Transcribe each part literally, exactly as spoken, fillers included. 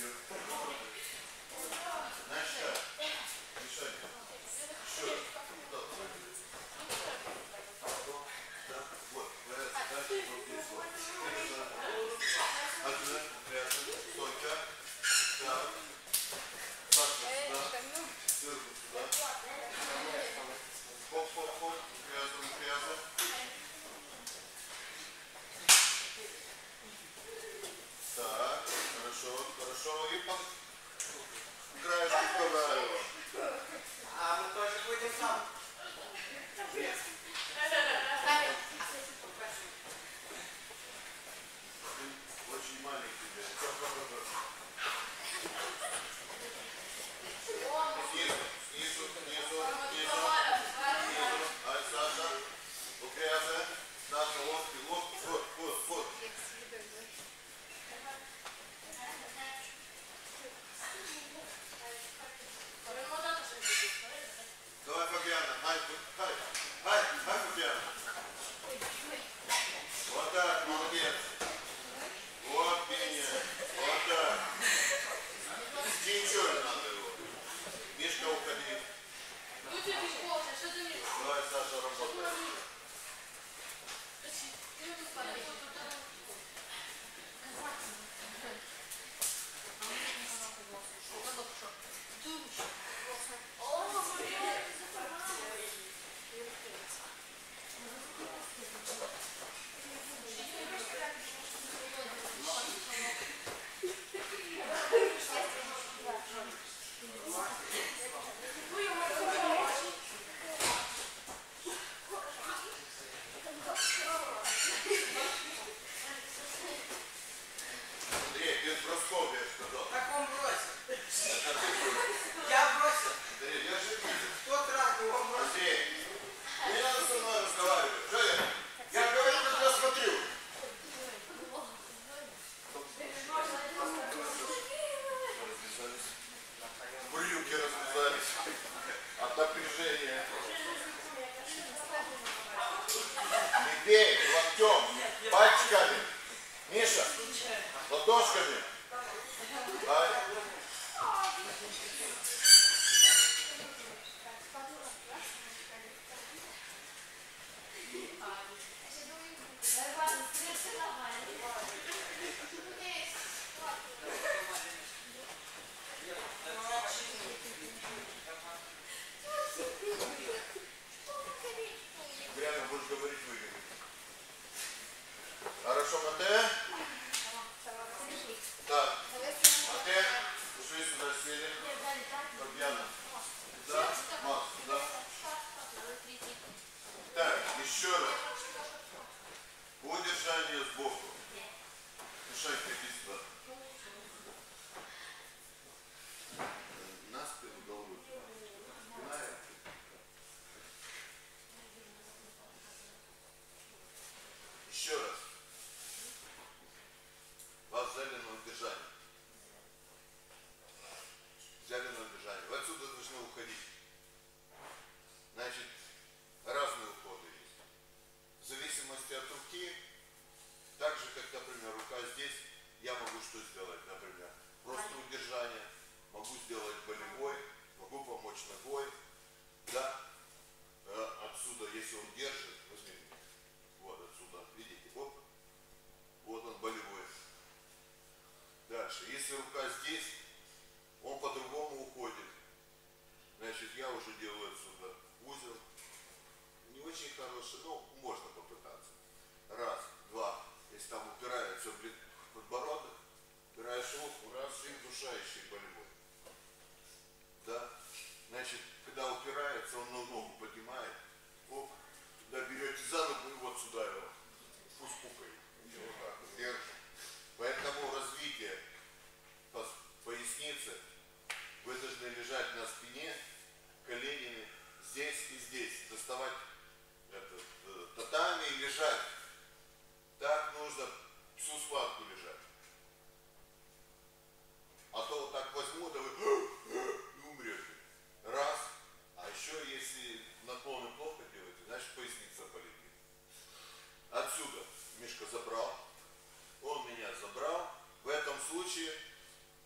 Он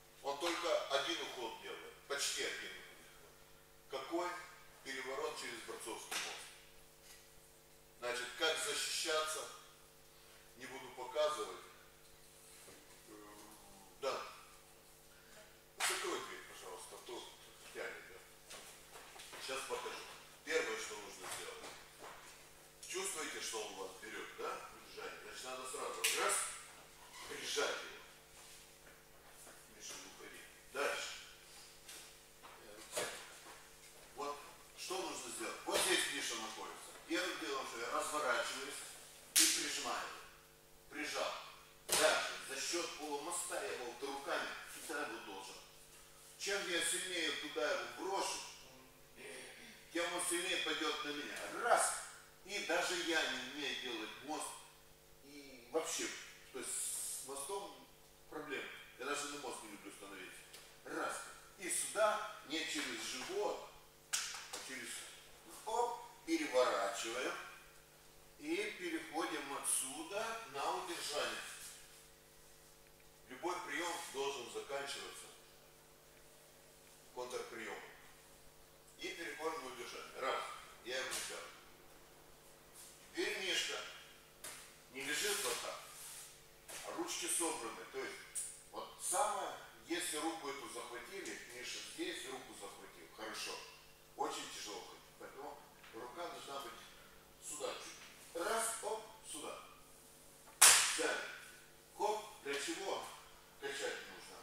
только один уход делает, почти один уход. Какой? Переворот через борцовский мозг. Значит, как защищаться, не буду показывать. Да. Закрой дверь, пожалуйста, а то тянет, да. Сейчас покажу. Первое, что нужно сделать. Чувствуете, что он у вас берет, да? Удержание. Значит, надо сразу раз, прижать его. Миша, не уходи. Дальше. Вот, что нужно сделать? Вот здесь Миша находится. Первым делом, что я разворачиваюсь и прижимаю. Прижал. Дальше, за счет полумоста я его руками сюда его должен. Чем я сильнее туда его брошу, тем он сильнее пойдет на меня. Раз. И даже я не умею делать мост. И вообще, то есть с мостом проблем. Я даже на мост не люблю становиться. Раз. И сюда не через живот, а через оп, переворачиваем. И переходим отсюда на удержание. Любой прием должен заканчиваться контрприемом. И переходим на удержание. Раз. Я его взял. Теперь Мишка не лежит вот так, а ручки собраны. То есть, вот самое, если руку эту захватили, Миша здесь руку захватил. Хорошо. Очень тяжело ходить. Поэтому рука должна быть сюда чуть. Раз, оп, сюда. Взяли. Хоп, для чего качать нужно?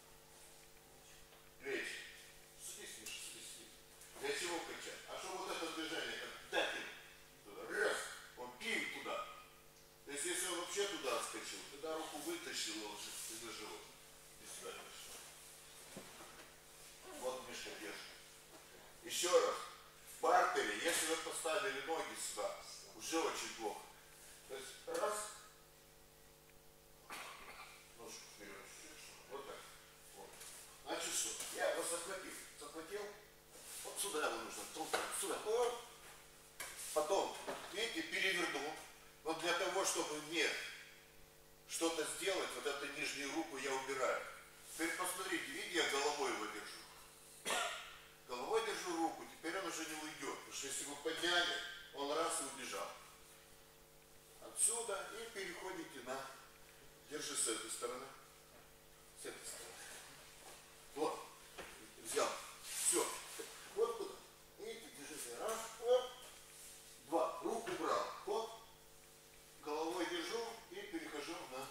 Плечи. Садись, Миша, садись, садись. Для чего качать? А что вот это движение, как дать туда. Раз, он пил туда. То есть, если он вообще туда отскочил, тогда руку вытащил, он же из-за живота. И сюда Миша. Вот Мишка держит. Еще раз. В партере, если вы поставили ноги сюда, уже очень плохо. То есть, раз. Ножку вперед. Вот так. Вот. Значит что? Я его захватил. Захватил. Вот сюда его нужно. Сюда. Вот. Потом, видите, перевернул. Но для того, чтобы мне что-то сделать, вот эту нижнюю руку я убираю. Теперь посмотрите, видите, я головой его держу. Головой держу руку, теперь он уже не уйдет. Потому что если вы подняли, он раз и убежал. Отсюда и переходите на... Держи с этой стороны. С этой стороны. Вот. Взял. Все. Вот туда. Видите, держите. Раз. Оп. Два. Руку брал. Вот. Головой держу и перехожу на...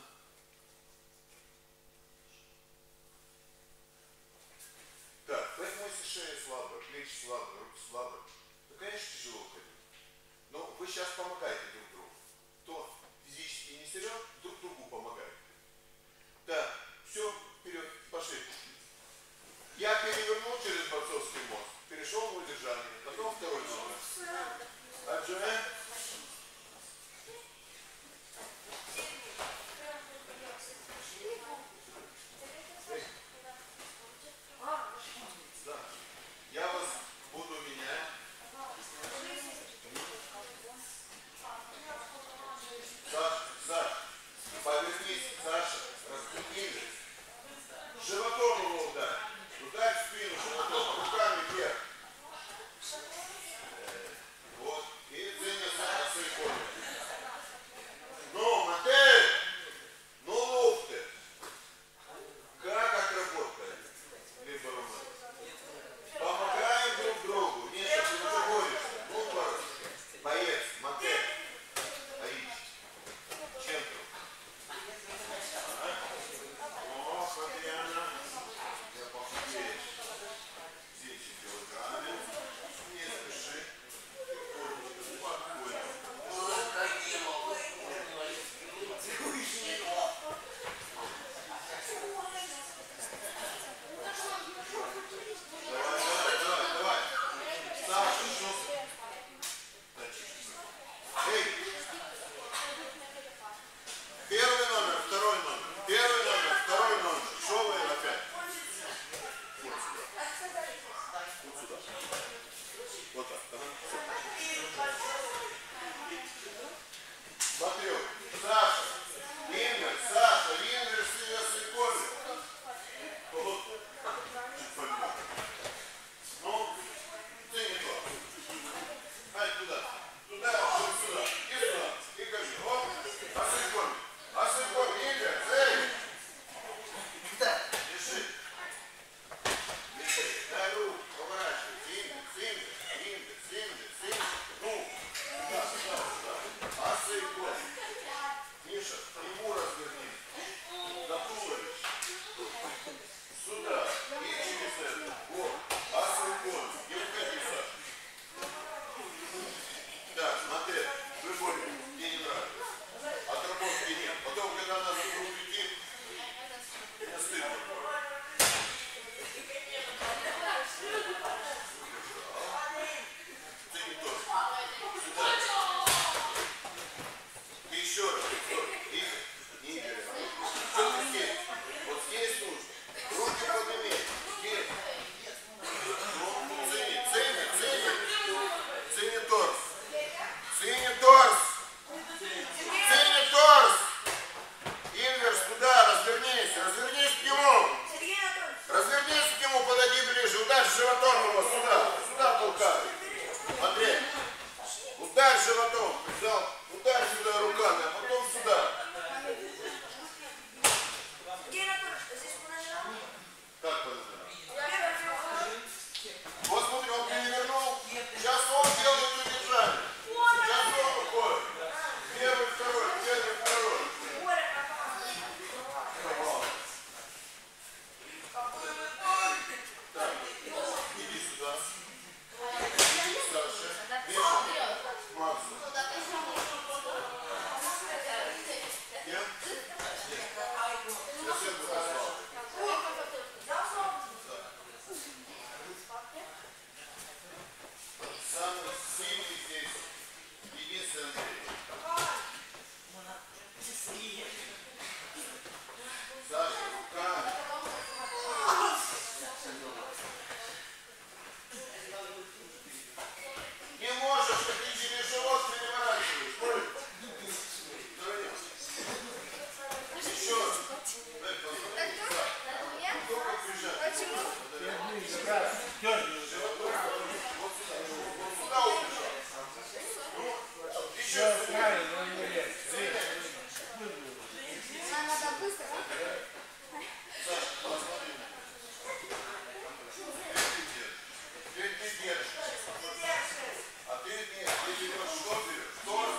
Так, поэтому если шея слабая, плечи слабые, руки слабые, то, конечно, тяжело ходить. Но вы сейчас помогаете друг другу. Кто физически не силен, друг другу помогает. Так, все, вперед, пошли. Я перевернул через борцовский мост, перешел в удержание, потом второй номер. Отжимаем. Да. Я вас буду менять. Саша, Саша, повернись, Саша, распрямили. Животом его ударь. Ударь в спину животом, руками вверх. Вот. И Дзеня Развернись к нему, подойди ближе. Ударь животом его сюда. Сюда толкай. Смотри. Ударь животом. Взял. Ударь сюда руками, а потом сюда. Как подожди? Вот смотри, он перевернул. Сейчас он делает удержание. Сейчас он уходит. Первый, второй, первый, второй. Так, иди сюда. Иди, Саша. Миша. Макс. Кем? Я всем показал. Самый сильный здесь единственный Андрей. Саша, рука. Не можешь, ты через живот переворачиваешь. Ой. Еще раз. Дай посмотри. Только прижать. Вот сюда. Вот сюда убежал. Ну, еще сюда. Надо быстро. Саша, посмотри. Ты ты держишь. А ты нет, ты берешь что берешь? Торс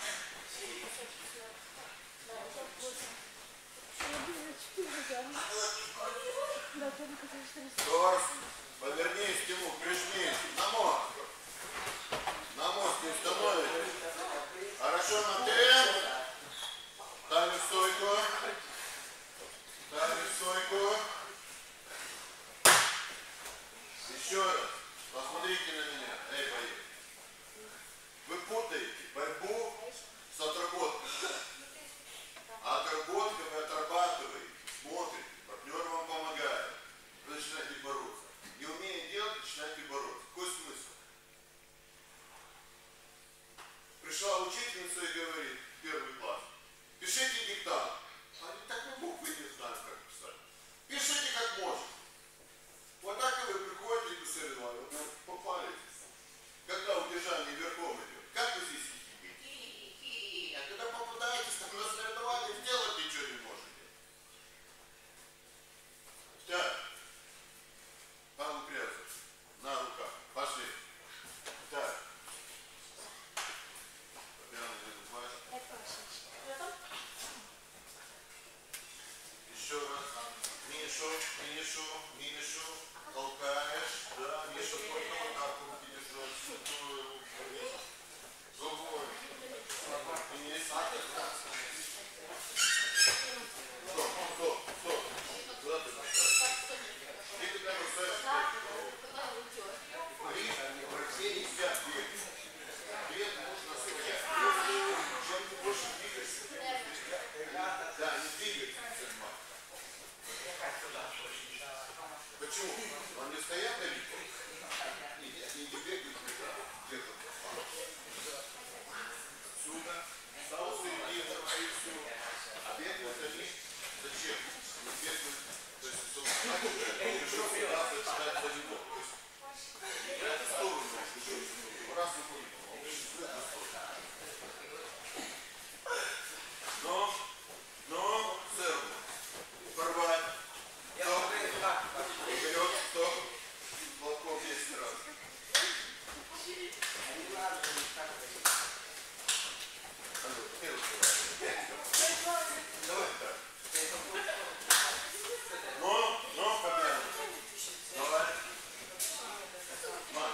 берешь. Торс. Повернись к нему, прижмись. На мост. На мост не становитесь. Хорошо, на три. Ставим стойку. Ставим стойку. Еще раз. Посмотрите на меня. Эй, поехали. Вы путаете борьбу с отработкой. А отработка вы отрабатываете, смотрите, партнер вам помогает. Вы начинаете бороться. Не умея делать, начинаете бороться. Какой смысл? Пришла учительница и говорит, первый класс, пишите диктант. Они так на буквы не знают, как писать. Пишите как можно. Вот так и вы приходите и посоревновали. Вот попали. Когда удержание верхом идет, как вы здесь сидите? А когда попадаетесь там на соревнования, сделать ничего не можете. Так. Павел Крязов. На руках. Пошли. Так. Прямо не забываешь. Еще раз. Мишу, Мишу, Мишу. Толкаешь. Да, Миша, только вот так руки держать. Другой. Есть. Стоп, стоп, стоп. Куда ты поставишь? Ты когда поставишь? Три, семьдесят лет. Лет нужно стоять. Чем ты больше двигаешься, да, не двигайся, сельма. Почему? Он не стоят на лике? Нет, они не бегают никуда. Где-то отсюда. Стал середину, и все. А бегают они зачем? Не бегают. То есть, что он решил сюда зачитать за него. То есть, я эту сторону решил. Раз и будет. Он решил в эту сторону. Но, но, сэр, порвать. Вперед, стоп. Молотком десять раз. Давай так. Но, но, Фабиан. Давай. Маш.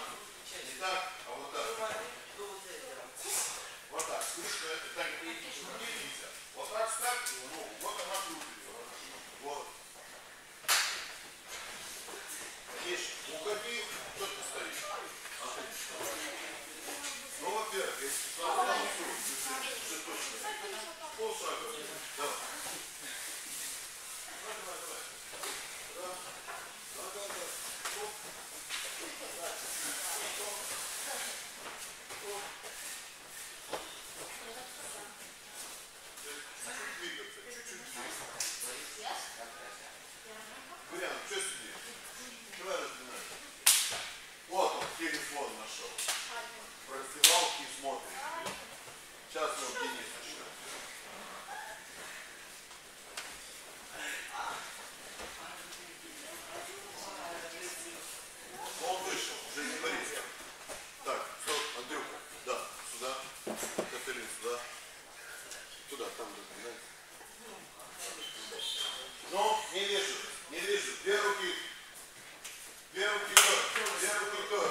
руки вперед. Две руки вперед.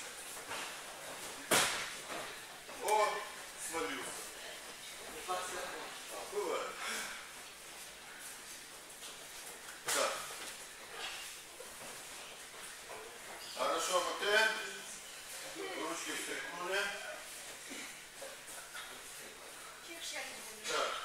О, свалился. А, бывает. Так. Хорошо, Матвей. Ручки встряхнули. Так.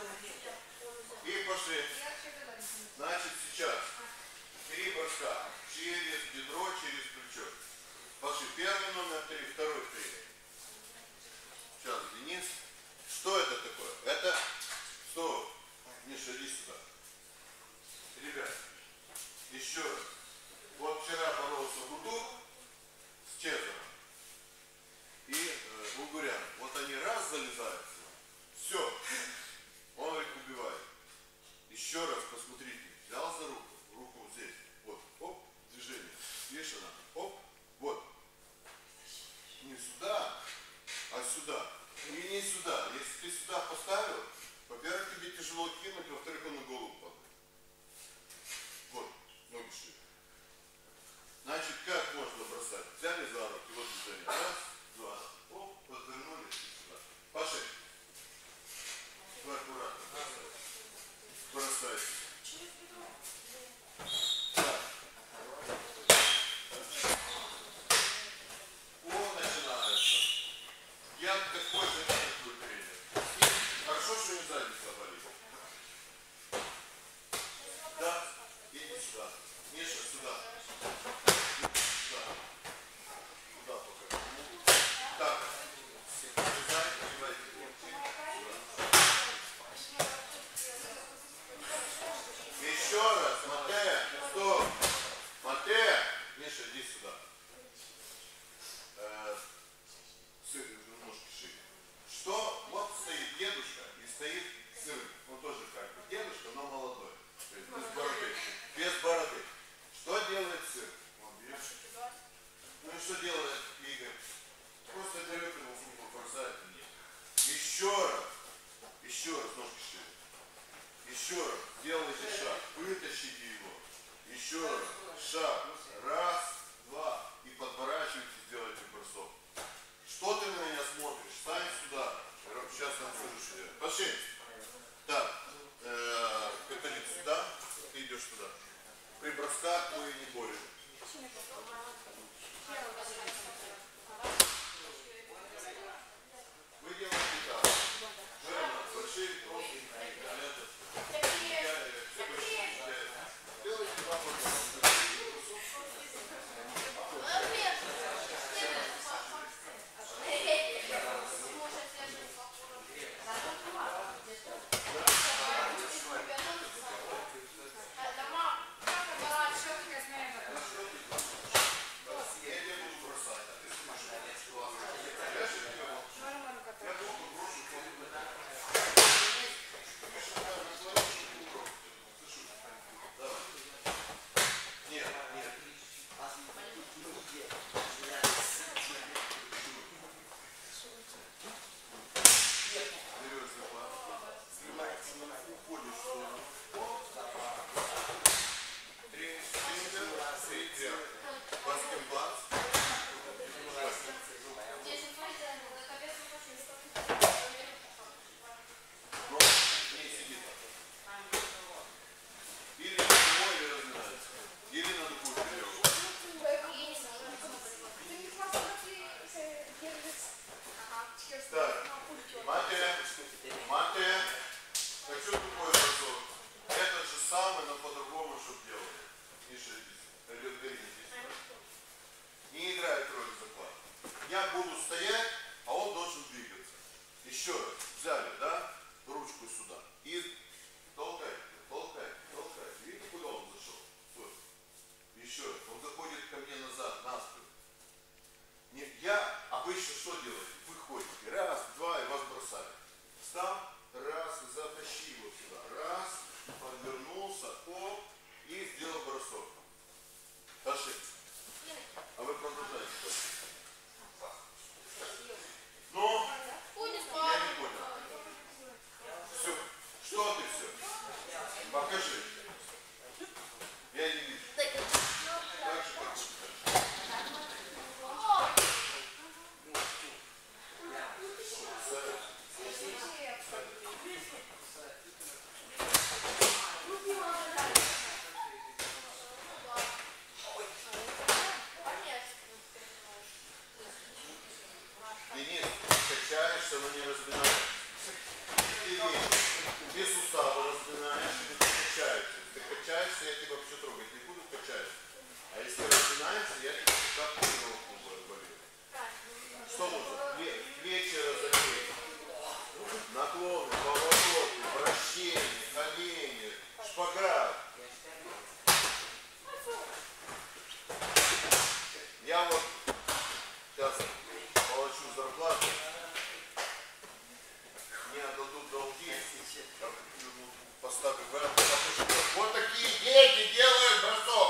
И пошли. Значит, сейчас три броска через бедро, через плечо. Пошли. Первый номер три, второй три. Сейчас, Денис. Что это такое? Это что? Миша, иди сюда. Ребят, еще раз. Вот вчера боролся Гудук с Чезаром и э, Угурян. Вот они раз залезают, все, он их убивает. Еще раз посмотрите, взял за руку, руку вот здесь, вот, оп, движение, видишь она, оп, вот. Не сюда, а сюда. И не сюда. Если ты сюда поставил, во-первых, тебе тяжело кинуть, во-вторых, он на голову падает. Вот, ноги шире. Значит, как можно бросать? Взяли за руки, вот движение. Раз, два, оп, подвернули и сюда. Пошли. Вы аккуратно бросайте. Так. О, начинается. Я такой же, как вы тренер. Хорошо, что не задница болит. Да, иди сюда. Миша, сюда. Сюда. Туда пока. Так. Вылезай, одевайте куртки. Еще раз, Матея, стоп. Матея. Миша, иди сюда. Э, сын, ножки шире. Что? Вот стоит дедушка и стоит сын. Он тоже как бы дедушка, но молодой. То есть без бороды. Без бороды. Что делает сын? Он берет. Ну и что делает Игорь? Просто берет его футбол, бросает мне. Еще раз. Еще раз ножки шире. Еще раз. Делайте шаг. Вытащите его. Еще раз. Шаг. Раз, два. И подворачивайте, сделайте бросок. Что ты на меня смотришь? Стань сюда. Сейчас нам слушай. Пошли. Так. Э, Каталин сюда. Ты идешь туда. При бросках мы не борем. Вы делаете так. Жена, большие кроки. Делайте два броска. Я вот сейчас получу зарплату, мне отдадут долги, поставлю в рамку. Вот такие дети делают бросок.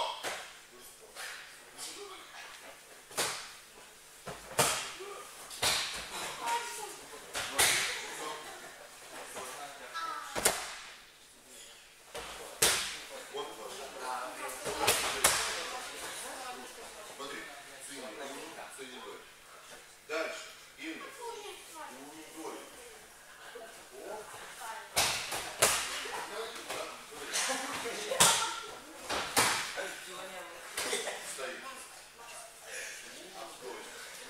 Дальше. Инна. Удой. Стоит. Стой.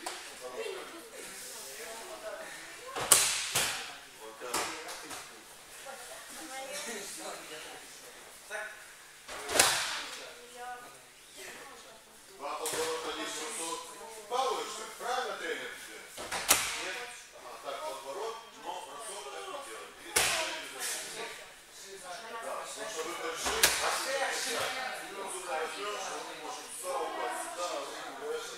Вот так. Два поворота, один бросок. Балуешься? Правильно тренер тебе? Нет? Ага, так, подворот, но бросок так не делай. Да, потому что вы большие. Сюда возьмешь, он может сюда упасть, сюда, выигрываешь.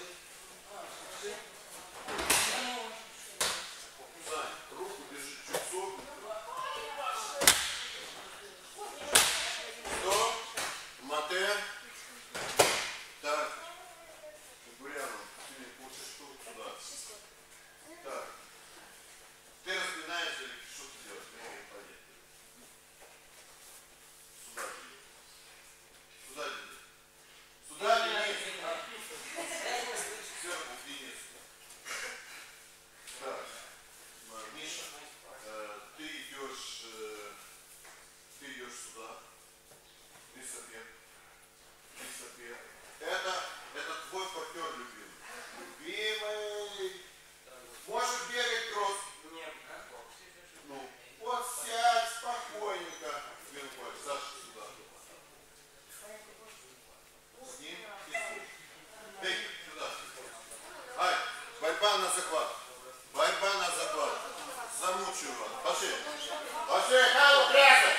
Сань, руку держи чуть согнутую. Стоп. Мате. Так. Буряну, ты не получишь штуку сюда. Так. Ты распинаешься или что ты делаешь? Сюда иди. Сюда иди. Сюда иди. Сверху вниз. Так. Миша, э, ты идешь, э, ты идешь сюда. Высопе. Высопе. Это, это твой партнер любимый. Любимый. Можешь бегать просто. Ну, вот сядь спокойненько. Винкой, Саша сюда. С ним и с ним. Эй, сюда. Ай, борьба на захват. Борьба на захват. Замучу вас. Пошли. Пошли, халу прятать.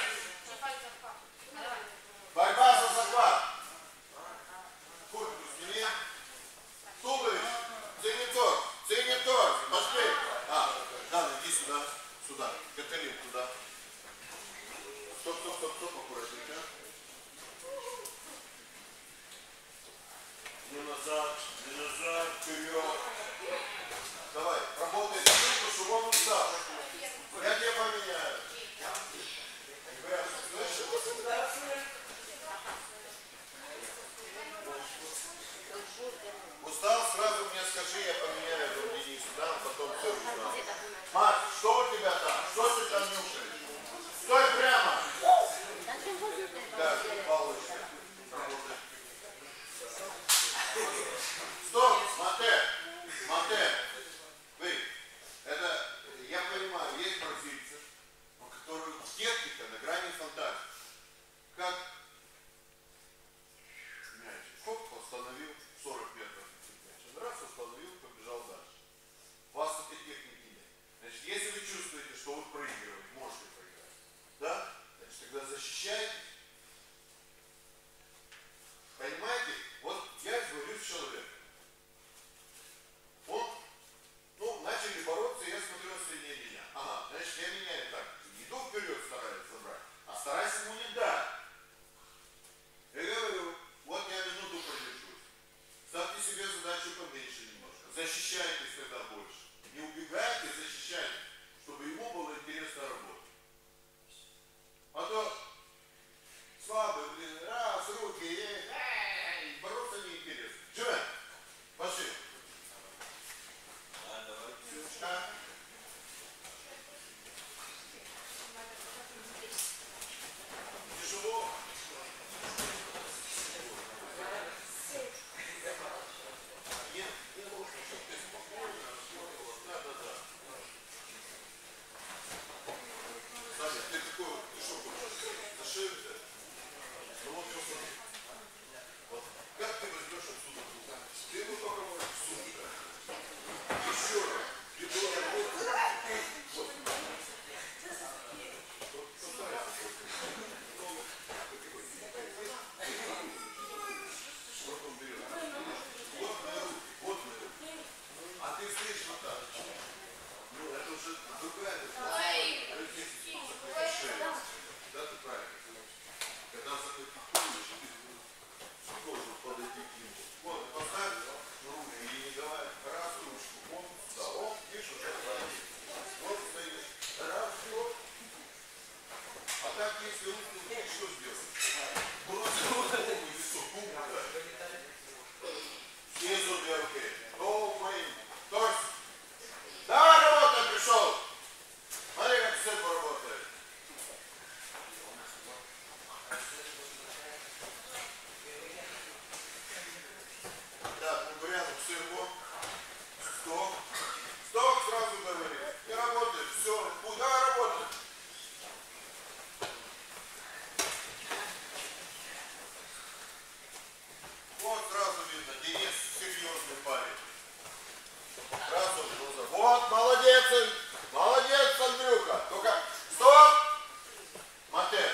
Борьба за захват. Куртку сними. Туловище. Цинитор. Цинитор. Пошли. А, да, иди сюда. Сюда. Каталин туда. Стоп, стоп, стоп, стоп, аккуратненько. Не назад, не назад, вперед. Давай, работай спинку, чтобы он устал. Я тебе поменяю. Слышишь? Устал, сразу мне скажи, я поменяю другие Денису, да, потом все устал. Макс, что у тебя там? Что ты там нюхаешь? Стой прямо! Так, получше. Работай. Стоп, Мате! Мате! Вы, это, я понимаю, есть бразильцы, у которых техника на грани фантастики. Как мяч. Хоп, остановил, сорок метров. Раз, остановил, побежал другая, Ой. это шея. Да, ты правильно. Когда закрепишь, ты должен подойти к нему. Вот, поставь руки и не давай раз ручку. Он сюда, он, видишь, уже молодец. Вот стоишь, раз, все. А так, если руку, ты что сделаешь? Бросил руку в лицо, бум, да. Снизу две руки. О, моим. Торс. Давай, работай, пришел. Смотри, как все поработает. Так, Кугурянов, все его. Стоп. Стоп, сразу говори. Не работает, все. Куда работает? Вот сразу видно, Денис серьезный парень. Сразу в глаза. Вот, молодец, молодец, Андрюха. Только, стоп! Мате.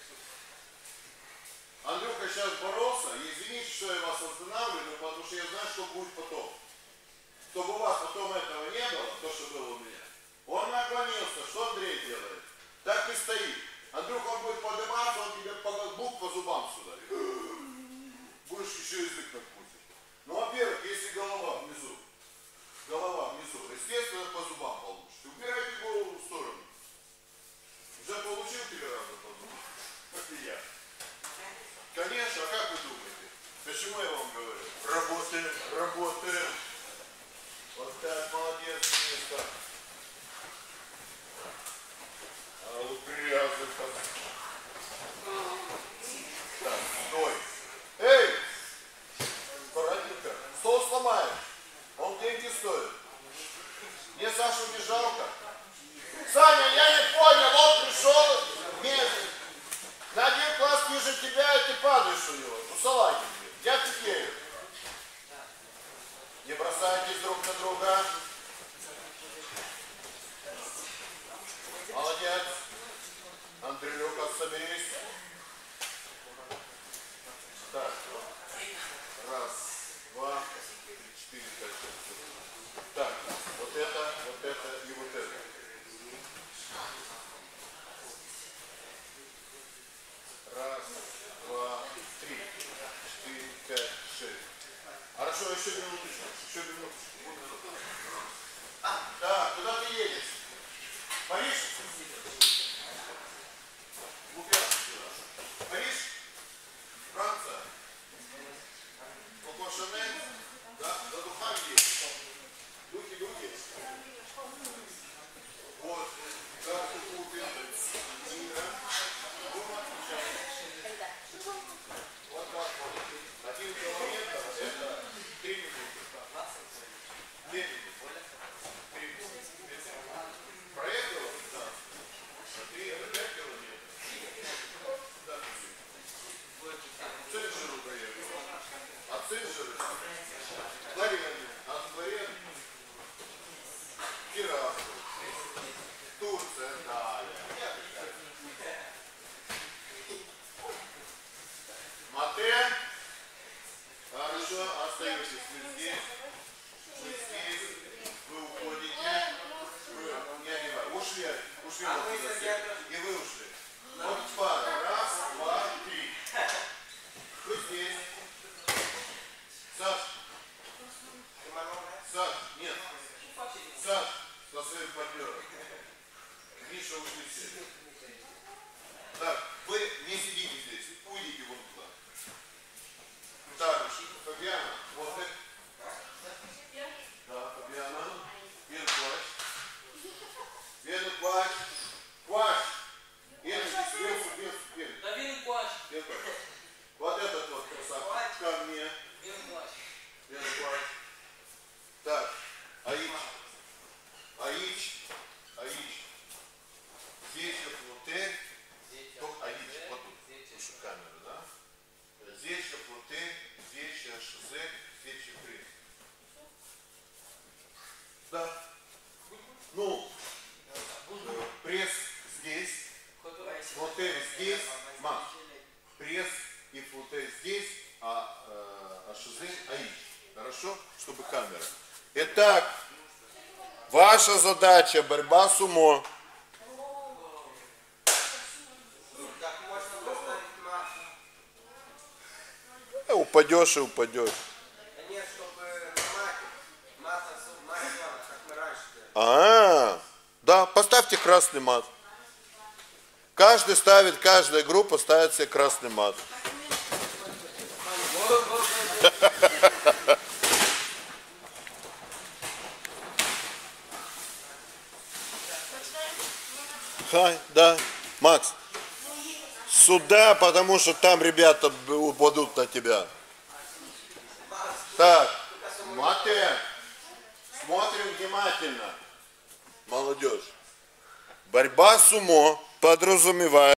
Андрюха сейчас боролся, и извините, что я вас останавливаю, потому что я знаю, что будет потом. Чтобы у вас потом этого не было, то, что было у меня. Он наклонился, что Андрей делает? Так и стоит. Андрюха, он будет подниматься, он тебе бук по зубам сюда. Будешь еще язык надкусить. Ну, во-первых, если голова внизу, голова внизу, естественно, по зубам получишь. Убирайте голову в сторону. Уже получил тебе раза по зубам? Как и я. Конечно, а как вы думаете? Почему я вам говорю? Работаем, работаем. Вот так, молодец, место. А вот грязный так. Так, стой. Эй! Аккуратненько. Стол сломаешь. Он деньги стоит. Мне Сашу не жалко. Саня, я не понял, он пришел, мне на один класс ниже тебя, и ты падаешь у него. Ну, салаги, я теперь. Не бросайтесь друг на друга. Молодец. Андрюха, соберись. Так. Раз, два, три, четыре, пять, шесть. Так, вот это, вот это и вот это. Раз, два, три, четыре, пять, шесть. Хорошо, еще минуточку, еще минуточку. Так, куда ты едешь? Париж? Лукьян, Париж? Франция? Коко Шанель? Да, за духами есть. Духи, духи. Вот, карту купим. Вот так вот. Один километр это три минуты. Две минуты. Три минуты. Проехал? Да. А три это пять километров. Да. Цинжеру проехал. А Цинжеры? Ларен. А Ларен? Тирасполь. Турция, да. Мате. Хорошо, остаетесь вы здесь. Вы здесь. Вы уходите. Вы, я не знаю, ушли, ушли а вот мы сюда. И вы ушли. Вот пара. Раз, два, три. Вы здесь. Саш. Саш, нет. Саш, со своим партнером. Миша, ушли все. Так, вы не сидите здесь. Уйдите вон туда. Так, Фабиана, вот это. Да, Фабиана. Вен плащ. Вен плащ. Плащ. Вен, вен, вен, вен. Да вин плащ. Вен плащ. Вот этот вот красавчик. Ко мне. Вин плащ. Вен плащ. Так, Аич. Аич. Аич. Здесь вот вот только Аич. Вот тут. Слушай, камеру, да? Здесь вот здесь шозе, здесь три. Да. Ну, пресс здесь, флотель здесь, Макс. Пресс и флотель здесь, а, а, а шозе Аич. Хорошо? Чтобы камера. Итак, Ваша задача борьба с умом. Как можно поставить мат? Э, Упадешь и упадешь. Да нет, чтобы на мате. Мата, мат, как мы раньше делали. А, да, поставьте красный мат. Каждый ставит, каждая группа ставит себе красный мат. Хай, да. Макс, сюда, потому что там ребята упадут на тебя. Так, Мате, смотрим внимательно. Молодежь. Борьба с умом подразумевает